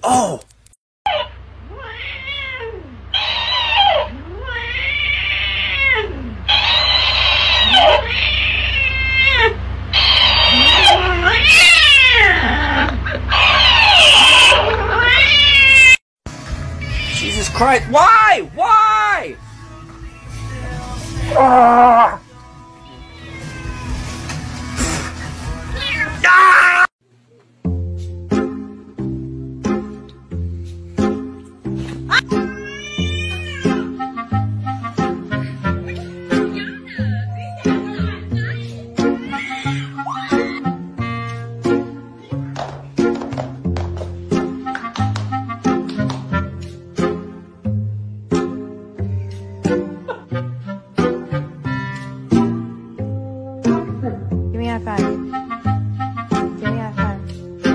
Oh! Jesus Christ! Why? Why? Ah! Ah! Give me a high five. Give me a high five.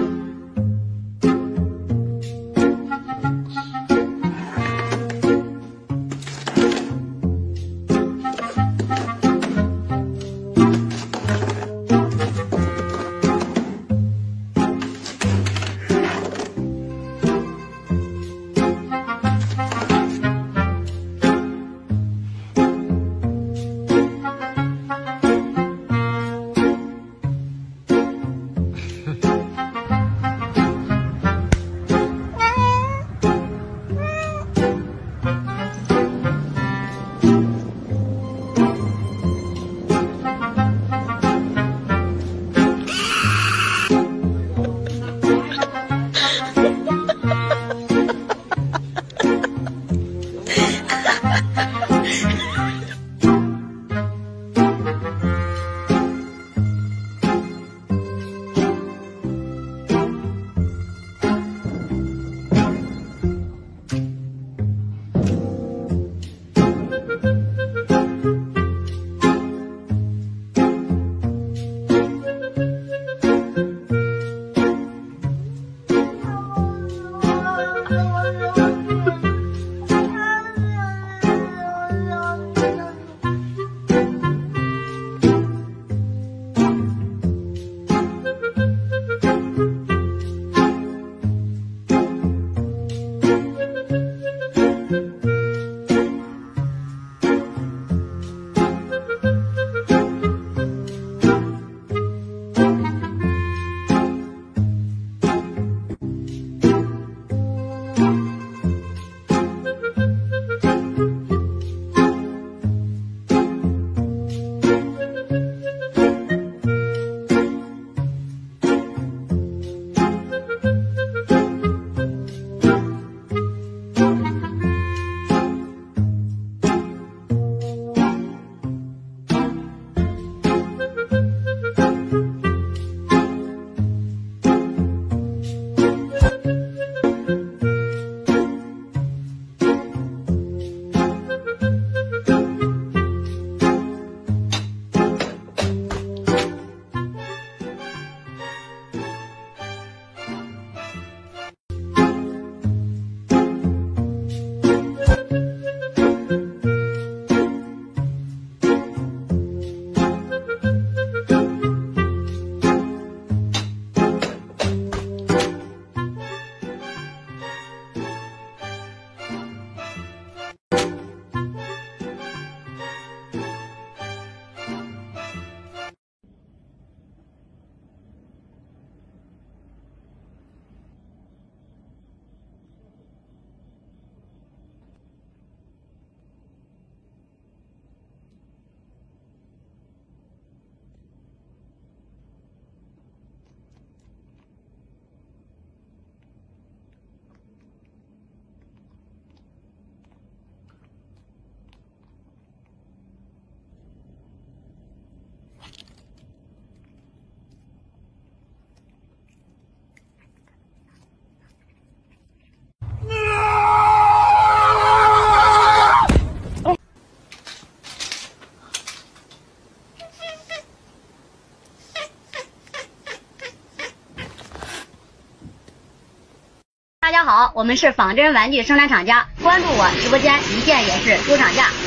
大家好，我们是仿真玩具生产厂家，关注我直播间，一键也是出厂价。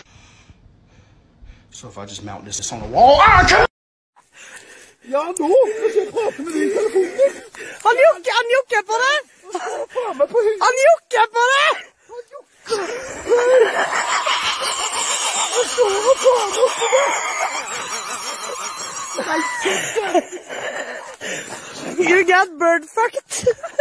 So if I just mount this on the wall, ah! Ja, nå skal jeg ta på meg den telefonen. Han jokker på det! Han jokker på det! You got bird fucked.